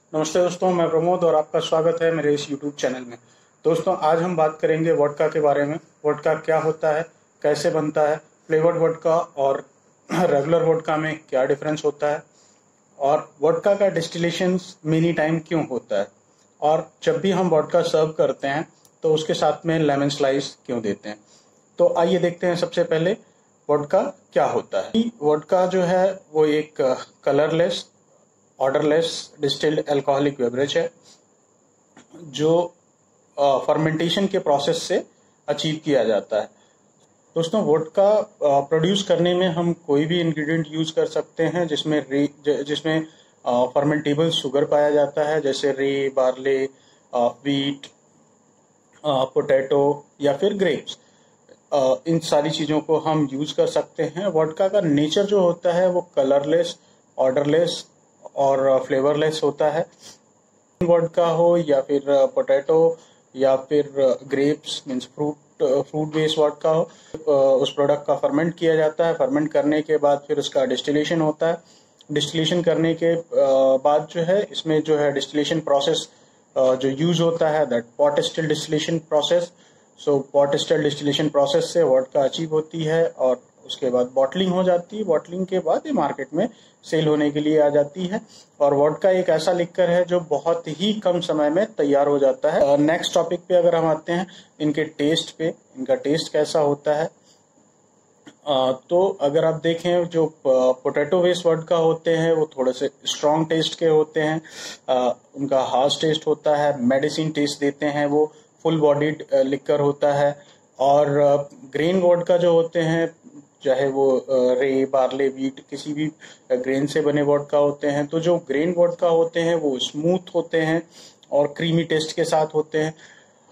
नमस्ते दोस्तों, मैं प्रमोद और आपका स्वागत है मेरे इस YouTube चैनल में। दोस्तों, आज हम बात करेंगे वोडका के बारे में। वोडका क्या होता है, कैसे बनता है, फ्लेवर्ड वोडका और रेगुलर वोडका में क्या डिफरेंस होता है, और वोडका का डिस्टिलेशन मिनी टाइम क्यों होता है, और जब भी हम वोडका सर्व करते हैं तो उसके साथ में लेमन स्लाइस क्यों देते हैं। तो आइए देखते हैं सबसे पहले वोडका क्या होता है। वोडका जो है वो एक colourless odourless distilled alcoholic beverage है जो फर्मेंटेशन के प्रोसेस से अचीव किया जाता है। दोस्तों, वोडका प्रोड्यूस करने में हम कोई भी इंग्रेडिएंट यूज कर सकते हैं जिसमें फर्मेंटेबल शुगर पाया जाता है, जैसे रे, बार्ले, व्हीट, पोटैटो या फिर ग्रेप्स। इन सारी चीजों को हम यूज कर सकते हैं। वोडका का नेचर जो होता है वो कलरलेस, ऑर्डरलेस और फ्लेवरलेस होता है। वोडका हो या फिर पोटैटो या फिर grapes means fruit based vodka हो, उस प्रोडक्ट का फर्मेंट किया जाता है। फर्मेंट करने के बाद फिर उसका डिस्टिलेशन होता है। डिस्टिलेशन करने के बाद जो है इसमें जो है डिस्टिलेशन प्रोसेस जो यूज होता है that pot still distillation process. So pot still distillation process से वोडका अचीव होती है और उसके बाद बॉटलिंग हो जाती है। बॉटलिंग के बाद ये मार्केट में सेल होने के लिए आ जाती है। और वोडका एक ऐसा लिक्कर है जो बहुत ही कम समय में तैयार हो जाता है। नेक्स्ट टॉपिक पे अगर हम आते हैं इनके टेस्ट पे, इनका टेस्ट कैसा होता है। तो अगर आप देखें जो पोटैटो बेस्ड वोडका होते हैं वो थोड़े से स्ट्रॉन्ग टेस्ट के होते हैं। उनका हार्श टेस्ट होता है, मेडिसिन टेस्ट देते हैं, वो फुल बॉडीड लिक्कर होता है। और ग्रेन वोडका जो होते हैं, चाहे वो रे, बार्ले, व्हीट किसी भी ग्रेन से बने वोडका होते हैं, तो जो ग्रेन वोडका होते हैं वो स्मूथ होते हैं और क्रीमी टेस्ट के साथ होते हैं।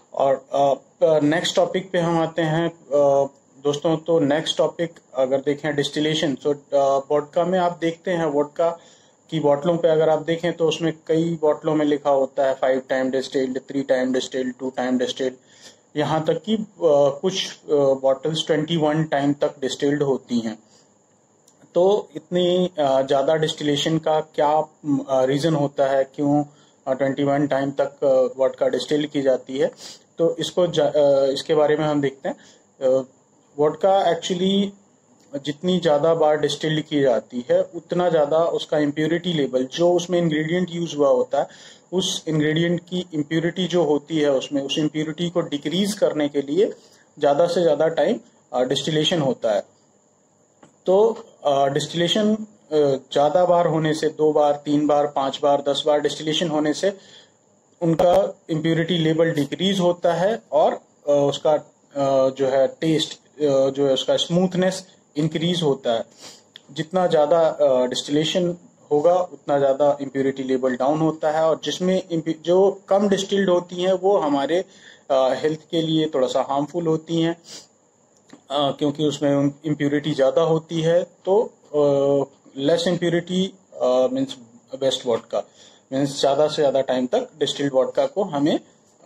और नेक्स्ट टॉपिक पे हम आते हैं दोस्तों। तो नेक्स्ट टॉपिक अगर देखें डिस्टिलेशन, तो वोडका में आप देखते हैं वोडका की बोतलों पे अगर आप देखें तो उसमें कई बोतलों में लिखा होता है 5 time distilled, 3 time distilled, 2 time distilled, यहाँ तक कि कुछ बॉटल्स 21 टाइम तक डिस्टिल्ड होती हैं। तो इतनी ज्यादा डिस्टिलेशन का क्या रीजन होता है, क्यों 21 टाइम तक वोडका डिस्टिल की जाती है, तो इसके बारे में हम देखते हैं। वोडका एक्चुअली जितनी ज्यादा बार डिस्टिल्ड की जाती है उतना ज्यादा उसका इम्प्योरिटी लेवल, जो उसमें इंग्रेडिएंट यूज हुआ होता है, उस इंग्रेडिएंट की इम्प्योरिटी जो होती है उसमें, उस इम्प्योरिटी को डिक्रीज करने के लिए ज्यादा से ज्यादा टाइम डिस्टिलेशन होता है। तो डिस्टिलेशन ज्यादा बार होने से, 2 बार, 3 बार, 5 बार, 10 बार डिस्टिलेशन होने से उनका इम्प्योरिटी लेवल डिक्रीज होता है और उसका जो है टेस्ट, जो है उसका स्मूथनेस इंक्रीज होता है। जितना ज्यादा डिस्टिलेशन होगा उतना ज्यादा इम्प्योरिटी लेवल डाउन होता है। और जिसमें जो कम डिस्टिल्ड होती हैं वो हमारे हेल्थ के लिए थोड़ा सा हार्मफुल होती हैं, क्योंकि उसमें इम्प्योरिटी ज्यादा होती है। तो less impurity means best vodka, means ज्यादा से ज्यादा टाइम तक डिस्टिल्ड वोडका को हमें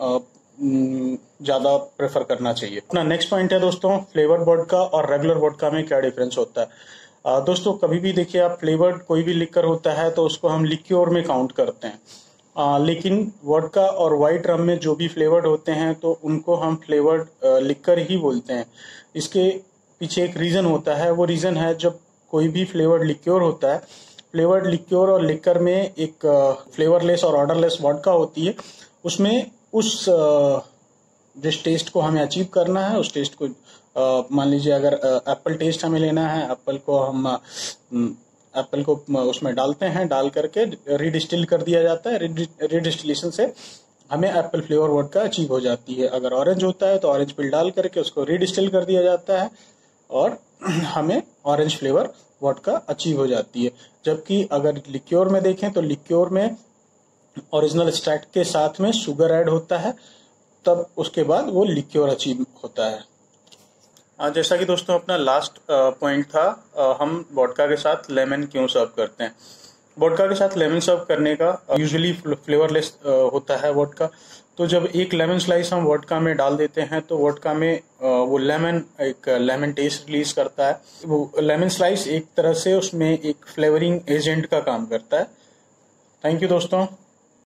ज्यादा प्रेफर करना चाहिए। अपना नेक्स्ट पॉइंट है दोस्तों, फ्लेवर्ड वोडका और रेगुलर वोडका में क्या डिफरेंस होता है। दोस्तों, कभी भी देखिए आप, फ्लेवर्ड कोई भी लिक्कर होता है तो उसको हम लिक्योर में काउंट करते हैं। लेकिन वोडका और वाइट रम में जो भी फ्लेवर्ड होते हैं तो उनको हम फ्लेवर्ड लिक्कर ही बोलते हैं। इसके पीछे एक रीजन होता है, वो रीजन है जब कोई भी फ्लेवर्ड लिक्योर होता है, फ्लेवर्ड लिक्योर और लिक्कर में एक फ्लेवरलेस और ऑर्डरलेस वोडका होती है, उसमें उस जिस टेस्ट को हमें अचीव करना है उस टेस्ट को, मान लीजिए अगर एप्पल टेस्ट हमें लेना है, एप्पल को उसमें डालते हैं, डाल करके रीडिस्टिल कर दिया जाता है। रीडिस्टिलेशन से हमें एप्पल फ्लेवर वोडका अचीव हो जाती है। अगर ऑरेंज होता है तो ऑरेंज पिल डाल करके उसको रीडिस्टिल कर दिया जाता है और हमें ऑरेंज फ्लेवर वोडका अचीव हो जाती है। जबकि अगर लिक्योर में देखें तो लिक्योर में ओरिजिनल स्टैट के साथ में शुगर ऐड होता है, तब उसके बाद वो लिक्योर अचीव होता है। जैसा कि दोस्तों अपना लास्ट पॉइंट था, हम वोडका के साथ लेमन क्यों सर्व करते हैं। वोडका के साथ लेमन सर्व करने का यूजुअली फ्लेवरलेस होता है वोडका। तो जब एक लेमन स्लाइस हम वोडका में डाल देते हैं तो वोडका में वो एक लेमन टेस्ट रिलीज करता है। वो लेमन स्लाइस एक तरह से उसमें एक फ्लेवरिंग एजेंट का काम करता है। थैंक यू दोस्तों।